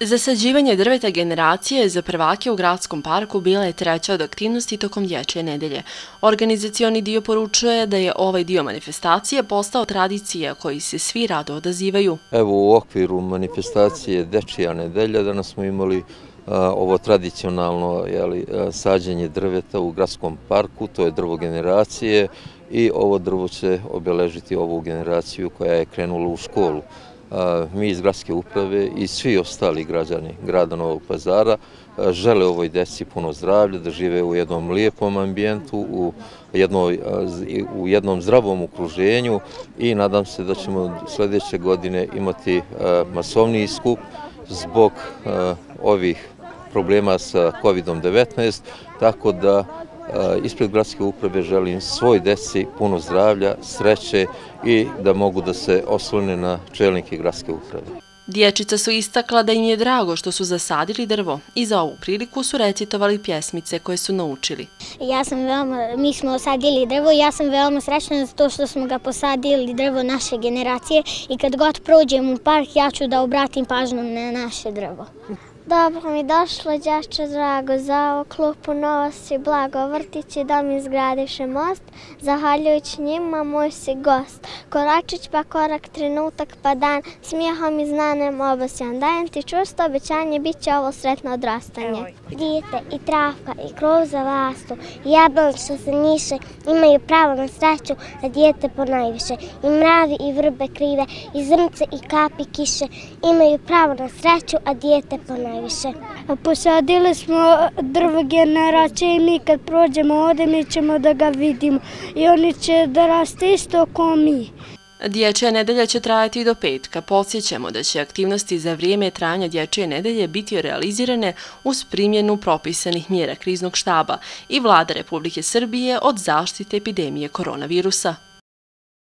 Zasađivanje drveta generacije za prvake u gradskom parku bila je treća od aktivnosti tokom Dječje nedelje. Organizacioni dio poručuje da je ovaj dio manifestacije postao tradicija koji se svi rado odazivaju. Evo u okviru manifestacije Dječja nedelja danas smo imali ovo tradicionalno sađenje drveta u gradskom parku, to je drvo generacije i ovo drvo će obeležiti ovu generaciju koja je krenula u školu. Mi iz gradske uprave i svi ostali građani grada Novog Pazara žele ovoj djeci puno zdravlja, da žive u jednom lijepom ambijentu, u jednom zdravom okruženju i nadam se da ćemo sljedeće godine imati masovniji skup zbog ovih problema sa COVID-19, tako da ispred gradske uprave želim svoj djeci puno zdravlja, sreće i da mogu da se oslone na čelnike gradske uprave. Dječica su istakla da im je drago što su zasadili drvo i za ovu priliku su recitovali pjesmice koje su naučili. Mi smo sadili drvo i ja sam veoma srećna za to što smo ga posadili drvo naše generacije i kad god prođem u park ja ću da obratim pažnju na naše drvo. Dobro mi došlo, đačo drago, za ovu klupu novosti blago vrtići da mi izgradiše most, zahvaljujući njima moj si gost. Koračić pa korak, trenutak pa dan, smijehom i znanem obasjan. Dajem ti čvrsto obećanje, bit će ovo sretno odrastanje. Dijete i travka i krov za vastu, i jablon što se njiše, imaju pravo na sreću, a dijete ponajviše. I mravi i vrbe krive, i zrnce i kapi kiše, imaju pravo na sreću, a dijete ponajviše. Posadili smo drvo generacije i mi kad prođemo ovdje mi ćemo da ga vidimo i oni će da raste isto kao mi. Dječja nedelja će trajati do petka. Podsjećamo da će aktivnosti za vrijeme trajanja Dječje nedelje biti realizirane uz primjenu propisanih mjera kriznog štaba i Vlada Republike Srbije od zaštite epidemije koronavirusa.